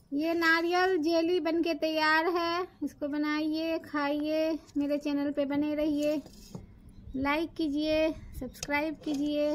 ये नारियल जेली बनके तैयार है। इसको बनाइए, खाइए, मेरे चैनल पे बने रहिए, लाइक कीजिए, सब्सक्राइब कीजिए।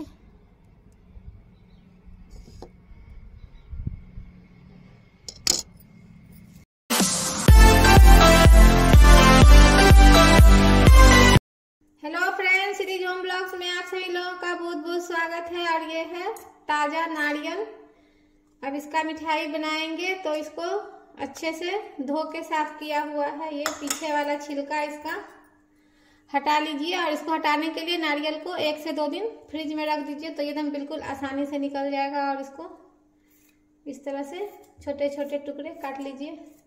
Hello friends, cities home blogs में आप सभी लोगों का बहुत बहुत स्वागत है। और ये है ताज़ा नारियल। अब इसका मिठाई बनाएंगे तो इसको अच्छे से धो के साफ किया हुआ है। ये पीछे वाला छिलका इसका हटा लीजिए और इसको हटाने के लिए नारियल को 1 से 2 दिन फ्रिज में रख दीजिए तो एकदम बिल्कुल आसानी से निकल जाएगा। और इसको इस तरह से छोटे छोटे टुकड़े काट लीजिए।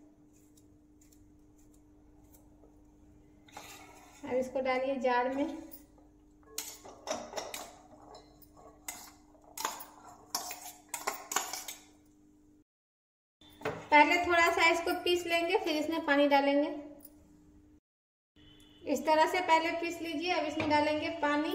अब इसको डालिए जार में। पहले थोड़ा सा इसको पीस लेंगे, फिर इसमें पानी डालेंगे। इस तरह से पहले पीस लीजिए। अब इसमें डालेंगे पानी।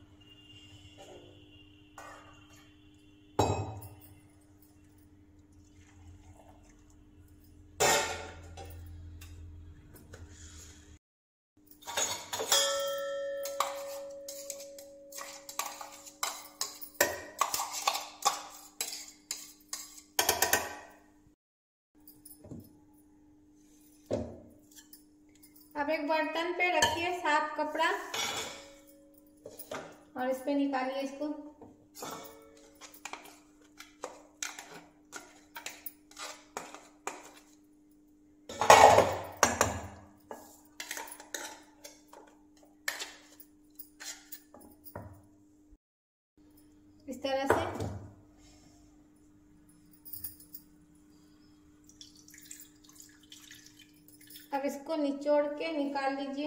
अब एक बर्तन पे रखिए साफ कपड़ा और इस पे निकालिए इसको। इस तरह से अब इसको निचोड़ के निकाल लीजिए।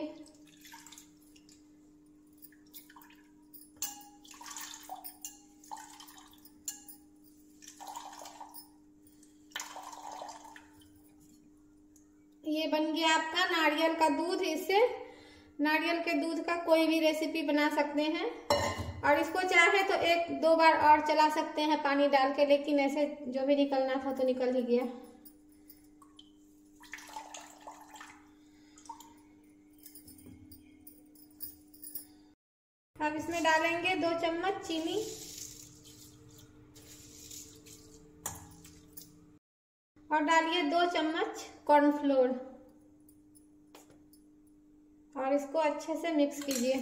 ये बन गया आपका नारियल का दूध। इससे नारियल के दूध का कोई भी रेसिपी बना सकते हैं और इसको चाहे तो 1-2 बार और चला सकते हैं पानी डाल के, लेकिन ऐसे जो भी निकलना था तो निकल ही गया। अब इसमें डालेंगे 2 चम्मच चीनी और डालिए 2 चम्मच कॉर्नफ्लोर और इसको अच्छे से मिक्स कीजिए।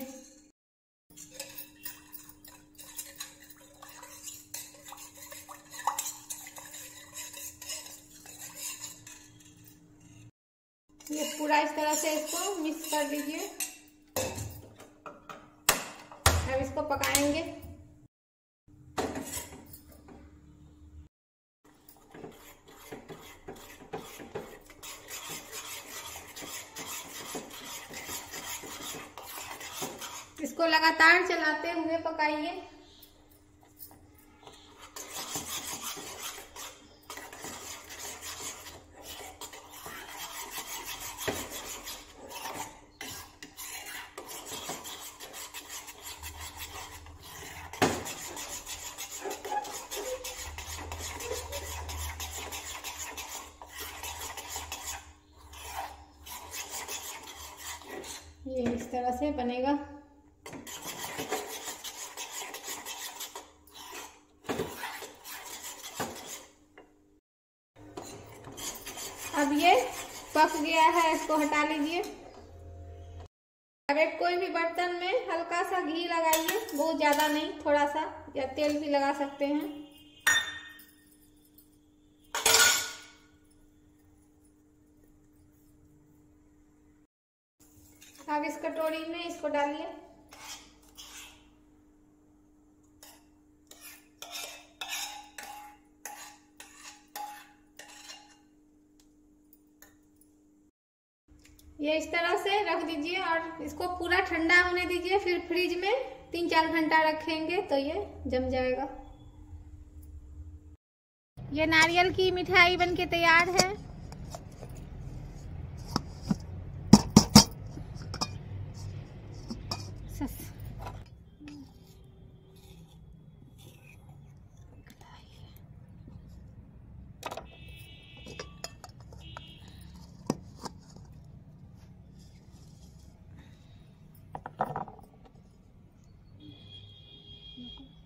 ये पूरा इस तरह से इसको मिक्स कर दीजिए। अब इसको पकाएंगे। इसको लगातार चलाते हुए पकाइए। ये इस तरह से बनेगा। अब ये पक गया है, इसको हटा लीजिए। अब एक कोई भी बर्तन में हल्का सा घी लगाइए, बहुत ज्यादा नहीं, थोड़ा सा, या तेल भी लगा सकते हैं। अब इस कटोरी में इसको डालिए। ये इस तरह से रख दीजिए और इसको पूरा ठंडा होने दीजिए। फिर फ्रिज में 3-4 घंटा रखेंगे तो ये जम जाएगा। ये नारियल की मिठाई बनके तैयार है। देखने को।